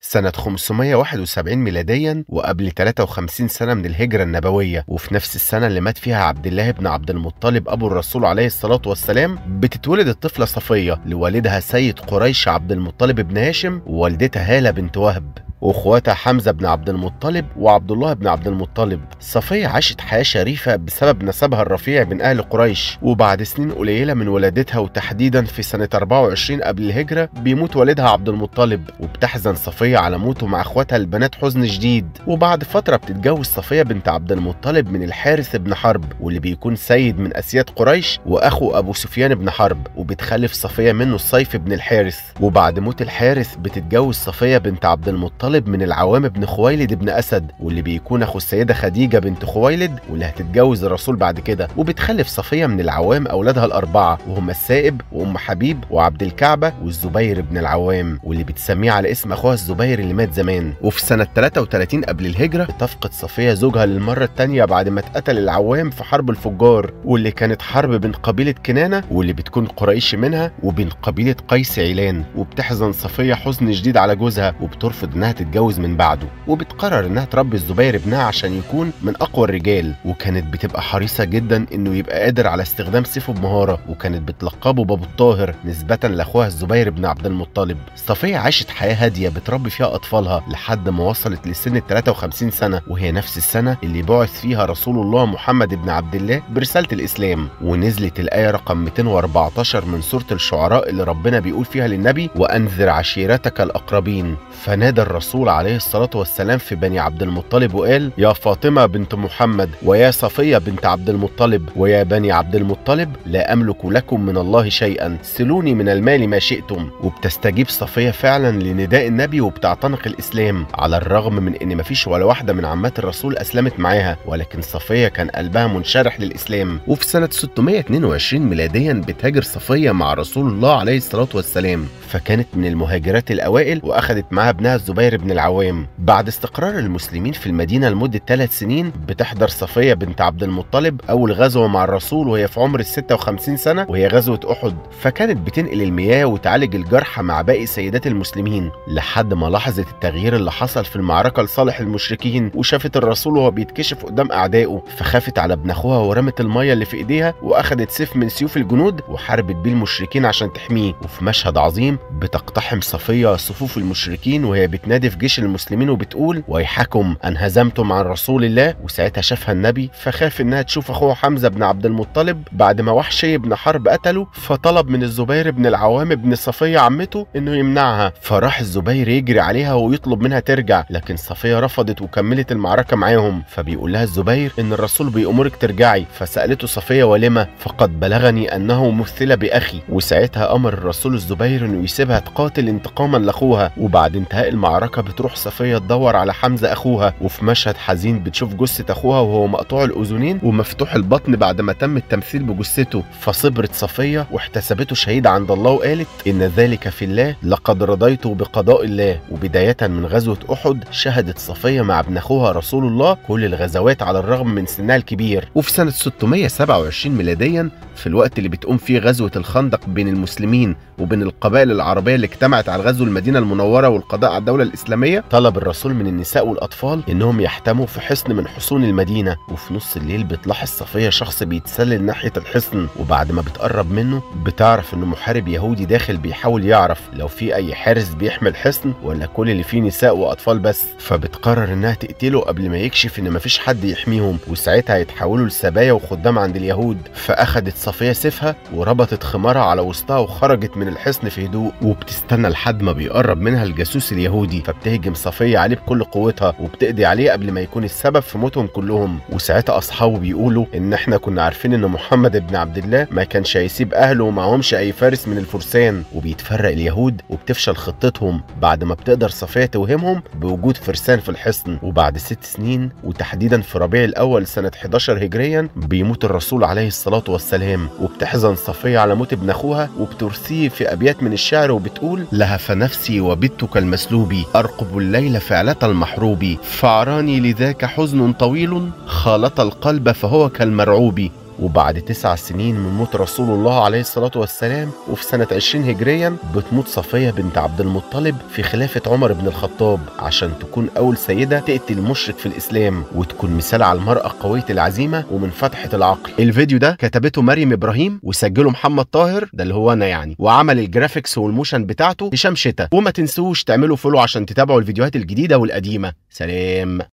سنة 571 ميلاديا وقبل 53 سنة من الهجرة النبوية، وفي نفس السنة اللي مات فيها عبد الله بن عبد المطلب أبو الرسول عليه الصلاة والسلام، بتتولد الطفلة صفية لوالدها سيد قريش عبد المطلب بن هاشم ووالدتها هالة بنت وهب، واخواتها حمزة بن عبد المطلب وعبد الله بن عبد المطلب. صفية عاشت حياة شريفة بسبب نسبها الرفيع بين أهل قريش، وبعد سنين قليلة من ولادتها وتحديدا في سنة 24 قبل الهجرة بيموت والدها عبد المطلب، وبتحزن صفية على موته مع اخواتها البنات حزن شديد. وبعد فترة بتتجوز صفية بنت عبد المطلب من الحارث بن حرب، واللي بيكون سيد من أسياد قريش وأخو أبو سفيان بن حرب، وبتخلف صفية منه الصيف بن الحارث. وبعد موت الحارث بتتجوز صفية بنت عبد المطلب من العوام بن خويلد بن أسد، واللي بيكون أخو السيدة خديجة بنت خويلد واللي هتتجوز الرسول بعد كده. وبتخلف صفية من العوام أولادها الأربعة، وهم السائب وأم حبيب وعبد الكعبة والزبير بن العوام، واللي بتسميه على اسم أخوها الزبير اللي مات زمان. وفي سنة 33 قبل الهجرة تفقد صفية زوجها للمرة الثانية بعد ما اتقتل العوام في حرب الفجار، واللي كانت حرب بين قبيلة كنانة واللي بتكون قريش منها وبين قبيلة قيس عيلان. وبتحزن صفية حزن شديد على جوزها، وبترفض انها تتجوز من بعده، وبتقرر انها تربي الزبير ابنها عشان يكون من اقوى الرجال. وكانت بتبقى حريصة جدا انه يبقى قادر على استخدام سيفه بمهارة، وكانت بتلقبه بابو الطاهر نسبة لاخوها الزبير بن عبد المطلب. صفية عاشت حياة هادية بتربي فيها اطفالها لحد ما وصلت لسن 53 سنة، وهي نفس السنة اللي بعث فيها رسول الله محمد بن عبد الله برسالة الاسلام. ونزلت الآية رقم 214 من سورة الشعراء اللي ربنا بيقول فيها للنبي: وأنذر عشيرتك الأقربين. فنادى الرسول عليه الصلاة والسلام في بني عبد المطلب وقال: يا فاطمة بنت محمد، ويا صفية بنت عبد المطلب، ويا بني عبد المطلب، لا أملك لكم من الله شيئا، سلوني من المال ما شئتم. وبتستجيب صفية فعلا لنداء النبي وبتعتنق الإسلام، على الرغم من إن مفيش ولا واحدة من عمات الرسول أسلمت معاها، ولكن صفية كان قلبها منشرح للإسلام. وفي سنة 622 ميلاديا بتهاجر صفية مع رسول الله عليه الصلاة والسلام، فكانت من المهاجرات الأوائل، وأخذت معاها ابنها الزبير بن العوام. بعد استقرار المسلمين في المدينة لمدة 3 سنين بتحضر صفية بنت عبد المطلب أول غزوة مع الرسول وهي في عمر 56 سنة، وهي غزوة أحد. فكانت بتنقل المياه وتعالج الجرحى مع باقي سيدات المسلمين، لحد ما لاحظت التغيير اللي حصل في المعركة لصالح المشركين، وشافت الرسول وهو بيتكشف قدام أعدائه، فخافت على ابن أخوها ورمت المية اللي في إيديها وأخدت سيف من سيوف الجنود وحاربت بيه المشركين عشان تحميه. وفي مشهد عظيم بتقتحم صفية صفوف المشركين وهي بتنادي في جيش المسلمين وبتقول: ويحكم أن هزمتم عن رسول الله. وساعتها شافها النبي فخاف إنها تشوف أخوه حمزة بن عبد المطلب بعد ما وحشي بن حرب قتله، فطلب من الزبير بن العوام بن صفية عمته إنه يمنعها. فراح الزبير يجري عليها ويطلب منها ترجع، لكن صفية رفضت وكملت المعركة معاهم. فبيقول لها الزبير إن الرسول بيأمرك ترجعي، فسألته صفية: ولما؟ فقد بلغني أنه مثل بأخي. وساعتها أمر الرسول الزبير إنه يسيبها تقاتل انتقاما لأخوها. وبعد انتهاء المعركة بتروح صفية تدور على حمزة أخوها، وفي مشهد حزين بتشوف جثة أخوها وهو مقطوع الأذنين ومفتوح البطن بعد ما تم التمثيل بجثته. فصبرت صفية واحتسبته شهيد عند الله وقالت: إن ذلك في الله، لقد رضيت بقضاء الله. وبداية من غزوة أحد شهدت صفية مع ابن أخوها رسول الله كل الغزوات على الرغم من سنها الكبير. وفي سنة 627 ميلاديا، في الوقت اللي بتقوم فيه غزوة الخندق بين المسلمين وبين القبائل العربية اللي اجتمعت على غزو المدينة المنورة والقضاء على الدولة الإسلامية، طلب الرسول من النساء والأطفال إنهم يحتموا في حصن من حصون المدينة. وفي نص الليل بتلاحظ صفية شخص بيتسلل ناحية الحصن، وبعد ما بتقرب منه بتعرف إنه محارب يهودي داخل بيحاول يعرف لو في أي حارس بيحمي الحصن ولا كل اللي فيه نساء وأطفال بس. فبتقرر إنها تقتله قبل ما يكشف إن مفيش حد يحميهم، وساعتها يتحولوا لسبايا وخدام عند اليهود. فأخدت صفية سيفها وربطت خمارها على وسطها وخرجت من الحصن في هدوء، وبتستنى لحد ما بيقرب منها الجاسوس اليهودي، فبتهجم صفية عليه بكل قوتها وبتقضي عليه قبل ما يكون السبب في موتهم كلهم. وساعتها أصحابه بيقولوا إن إحنا كنا عارفين إن محمد بن عبد الله ما كانش هيسيب أهله ومعهمش أي فارس من الفرسان. وبيتفرق اليهود وبتفشل خطتهم بعد ما بتقدر صفية توهمهم بوجود فرسان في الحصن. وبعد 6 سنين وتحديدا في ربيع الأول سنة 11 هجريا بيموت الرسول عليه الصلاة والسلام، وبتحزن صفية على موت ابن أخوها وبترثيه في أبيات من الشعر وبتقول: لهف نفسي وبت كالمسلوب، أرقب الليل فعلة المحروب، فعراني لذاك حزن طويل، خالط القلب فهو كالمرعوب، وبعد 9 سنين من موت رسول الله عليه الصلاة والسلام وفي سنة 20 هجريا بتموت صفية بنت عبد المطلب في خلافة عمر بن الخطاب عشان تكون أول سيدة تقتل مشرك في الإسلام وتكون مثال على المرأة قوية العزيمة ومنفتحة العقل. الفيديو ده كتبته مريم إبراهيم وسجله محمد طاهر، ده اللي هو أنا يعني، وعمل الجرافيكس والموشن بتاعته هشام شتا. وما تنسوش تعملوا فولو عشان تتابعوا الفيديوهات الجديدة والقديمة. سلام.